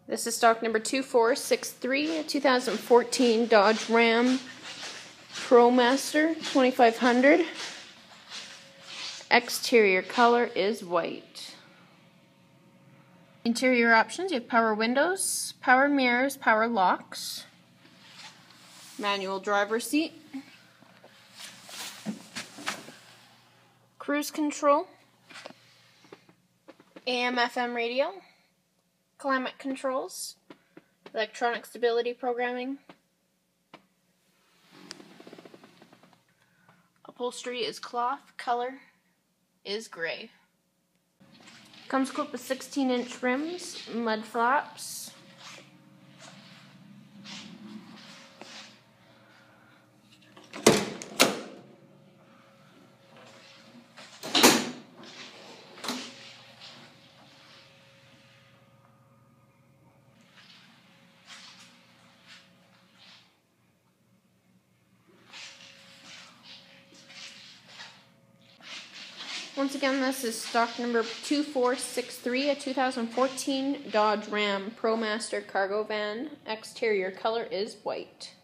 This is stock number 2463, a 2014 Dodge Ram ProMaster 2500. Exterior color is white. Interior options, you have power windows, power mirrors, power locks, manual driver's seat, cruise control, AM/FM radio, climate controls, electronic stability programming. Upholstery is cloth, color is gray. Comes equipped with 16-inch rims, mud flaps, Once again, this is stock number 2463, a 2014 Dodge Ram ProMaster cargo van. Exterior color is white.